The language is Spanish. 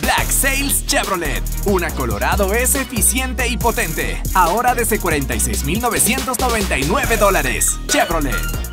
Black Sails Chevrolet. Una Colorado es eficiente y potente. Ahora desde $46,999. Chevrolet.